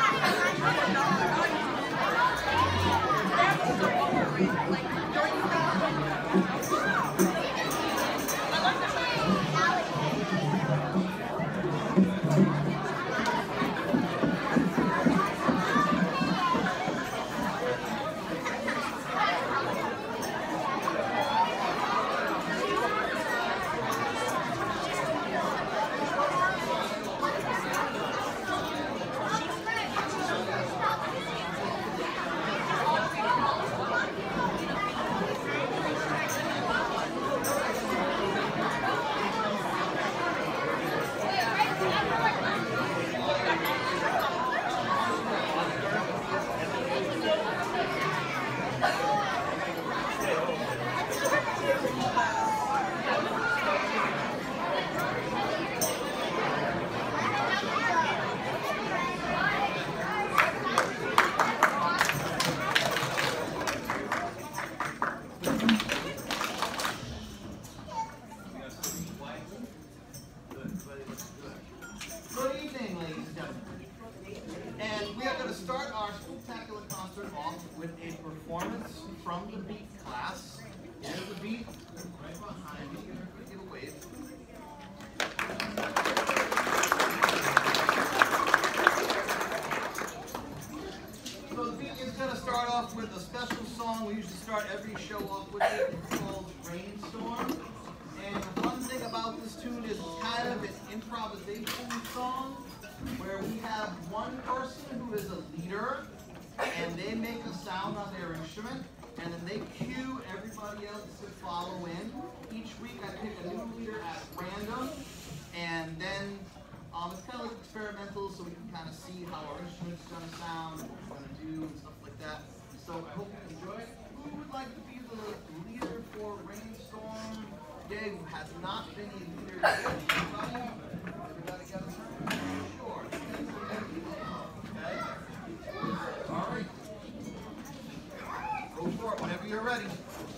Good evening, ladies and gentlemen. And we are going to start our Spooktacular concert off with a performance from the beat class. Here's the beat right behind me. Give a wave. So the beat is going to start off with a special song. We usually start every show off with it. It's called Rainstorm. And the fun thing about this tune is it's kind of an improvisation song where we have one person who is a leader and they make a sound on their instrument and then they cue everybody else to follow in. Each week I pick a new leader at random and then it's kind of like experimental so we can kind of see how our instrument's going to sound, what we're going to do and stuff like that. So I hope you enjoy it. Who would like to be the leader for Rainstorm? Who has not been a leader yet? Everybody got a turn? Sure. Okay. All right. Go for it whenever you're ready.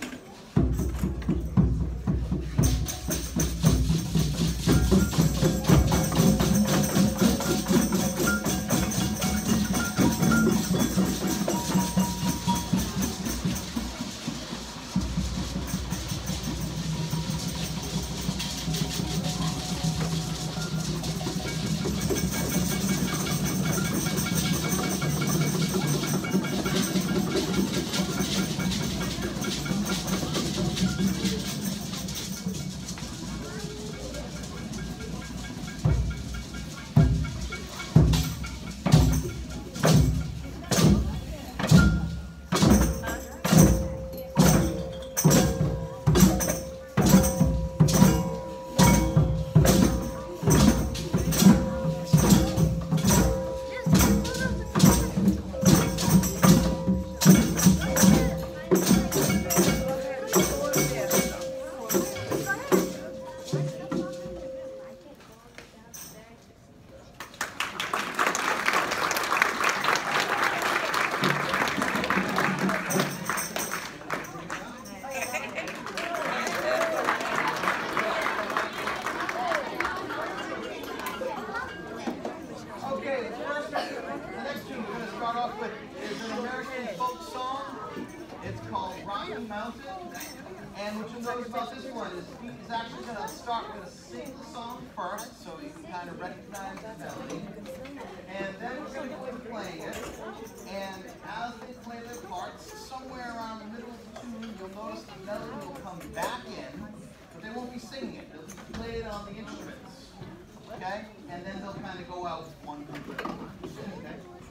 And what you'll notice about this one is Pete is actually going to sing the song first, so you can kind of recognize the melody. And then we're going to go and play it. And as they play their parts, somewhere around the middle of the tune, you'll notice the melody will come back in, but they won't be singing it. They'll be played on the instruments. Okay? And then they'll kind of go out one by one. Okay?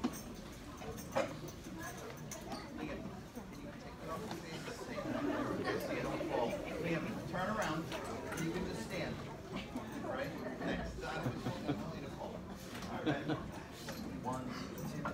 Turn around, you can just stand. All right? Next time, all right. 1, 2.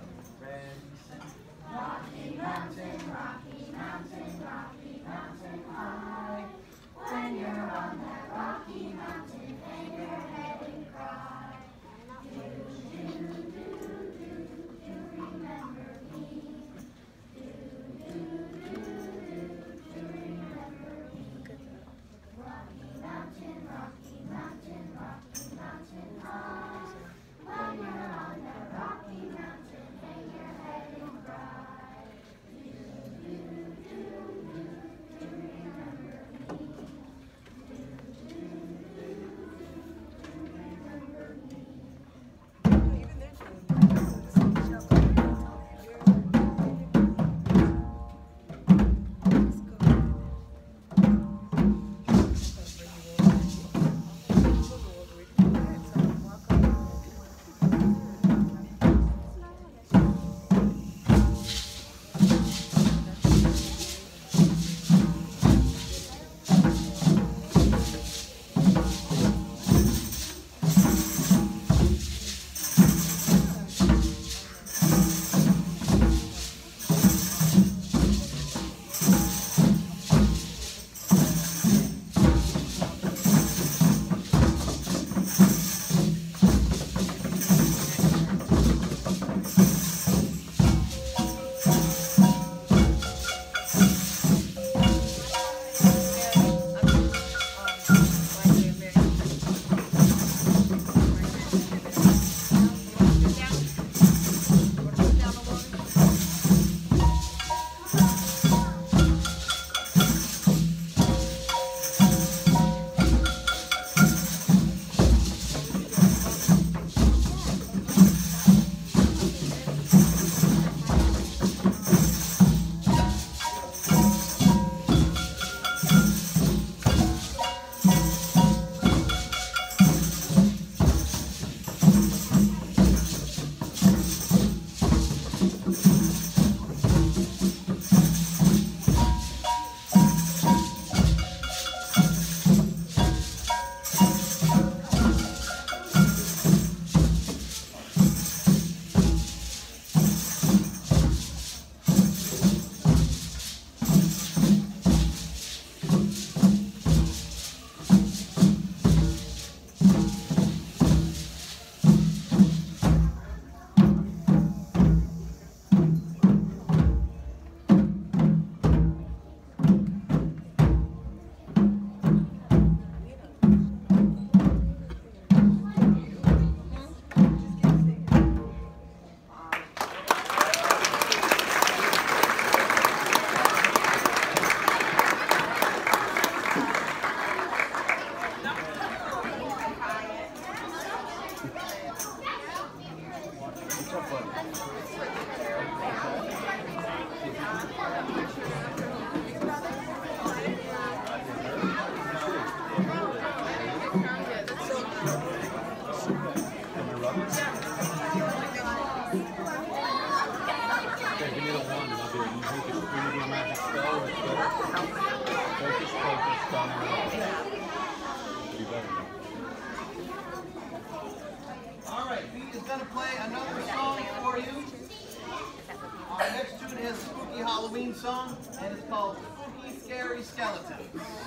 Alright, Pete is going to play another song for you. Our next tune is a spooky Halloween song, and it's called Spooky Scary Skeletons.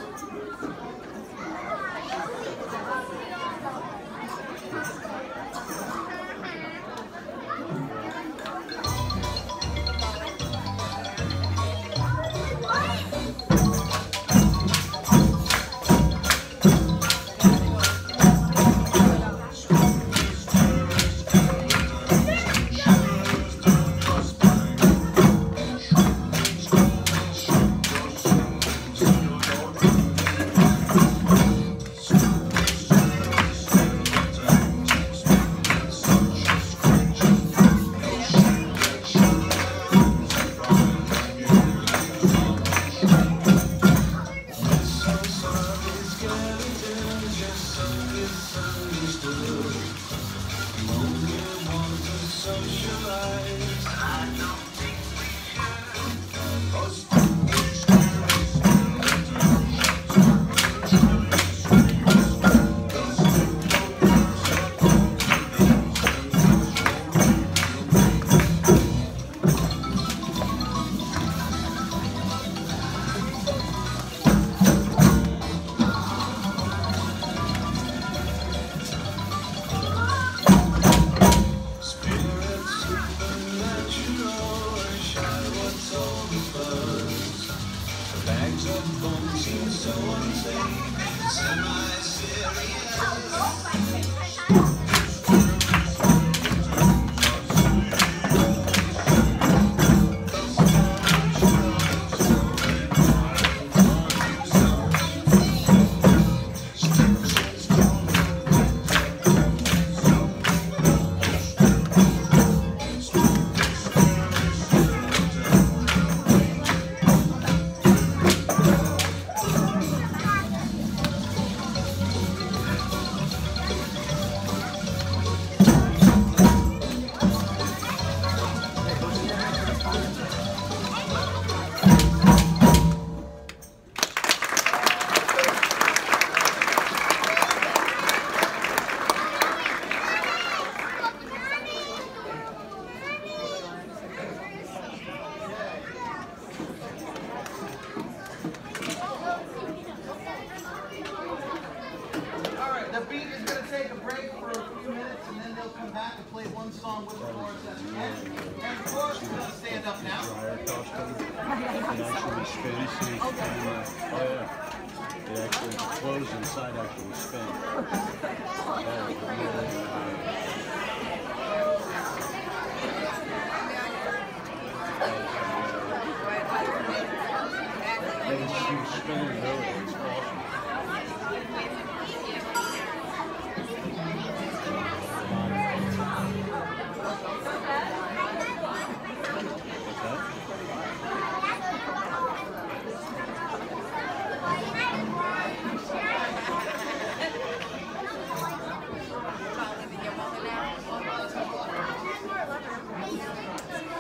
The beat is going to take a break for a few minutes, and then they'll come back and play one song with the chorus at the end. And the chorus is going to stand up now. It actually closed inside actually spin. It's spinning really. It's awesome.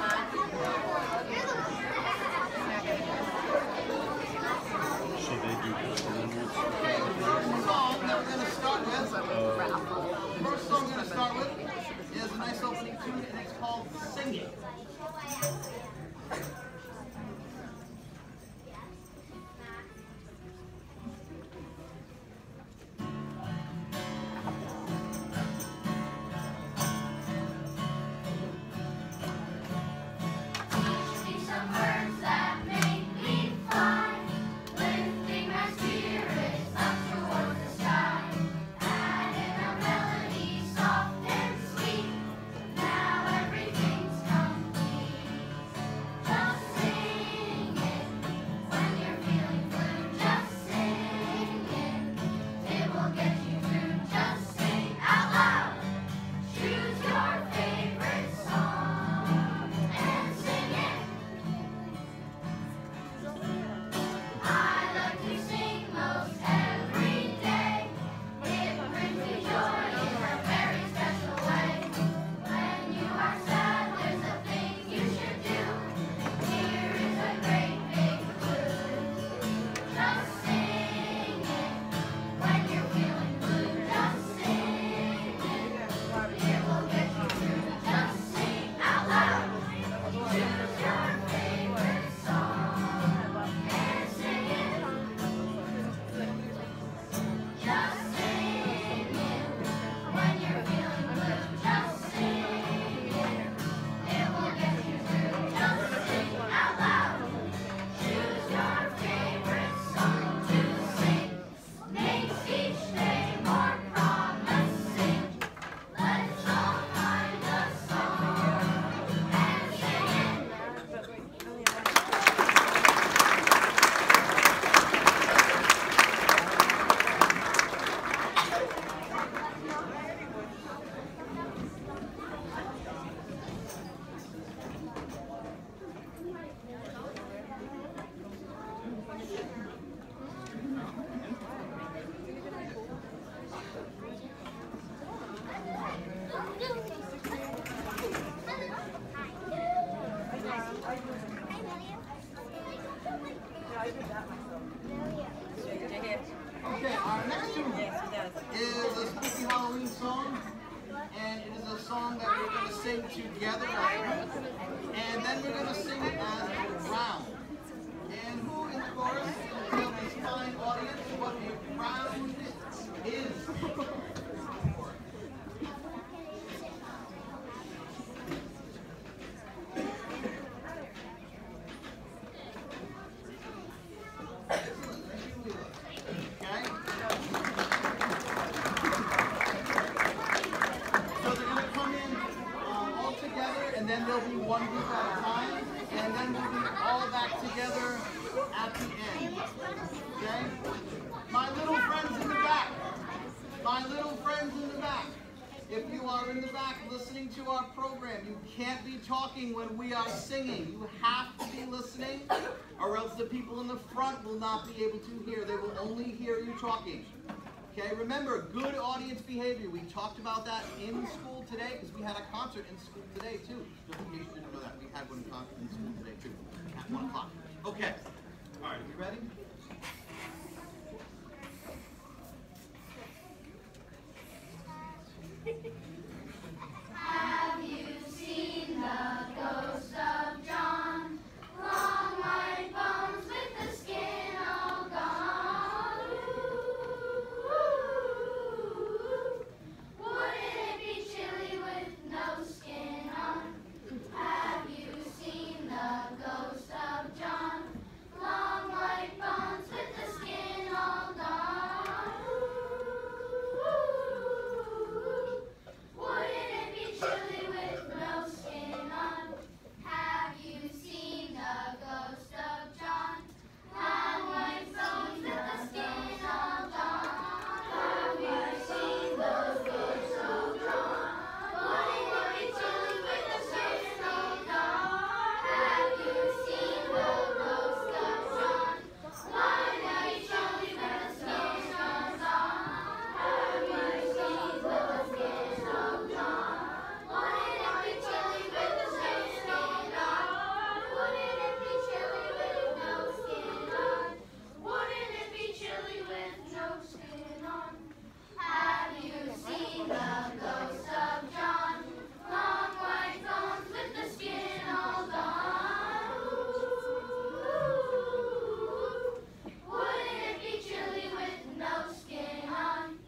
So they do group at a time, and then we'll be all back together at the end. Okay? My little friends in the back. My little friends in the back. If you are in the back listening to our program, you can't be talking when we are singing. You have to be listening, or else the people in the front will not be able to hear. They will only hear you talking. Okay, remember, good audience behavior. We talked about that in school today, because we had a concert in school today, too. Just in case you didn't know that, we had one concert in school today, too, at 1 o'clock. Okay. All right, you ready? Have you seen the ghost of John? Long white bones with the skin all gone. Ooh, wouldn't it be chilly with no skin on? Have you seen the ghost of John? Long white bones with the skin all gone. Ooh, wouldn't it be chilly with no skin on? Have you seen the ghost of John? Long white bones with the skin all gone. Have you seen the ghost of John? Wouldn't it be chilly with the skin all gone? Have you seen the ghost of John? Wouldn't it be chilly with the skin all gone? Have you seen the skin of John? Wouldn't it be chilly with the skin all gone? Wouldn't it be chilly with no skin on? Wouldn't it be chilly with no skin on? Have you seen the ghost of John? Long white bones with the skin all gone. Ooh, wouldn't it be chilly with no skin on?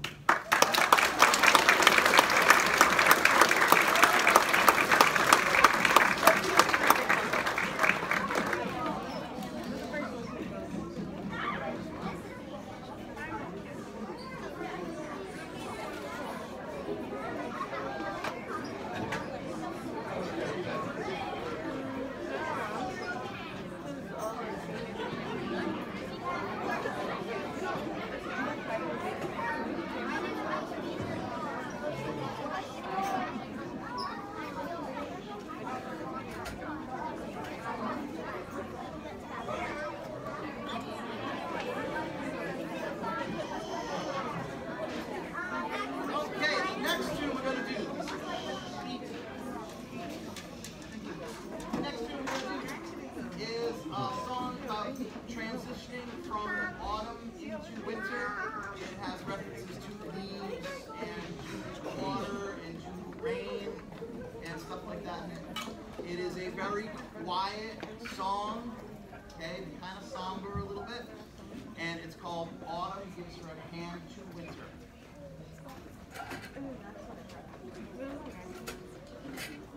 Okay, the next tune we're going to do. The next tune we're going to do is a song about transitioning from autumn into winter. It has references to leaves and to water and to rain and stuff like that. It is a very quiet song, okay, kind of somber a little bit, and it's called Autumn Gives Her a Hand to Winter.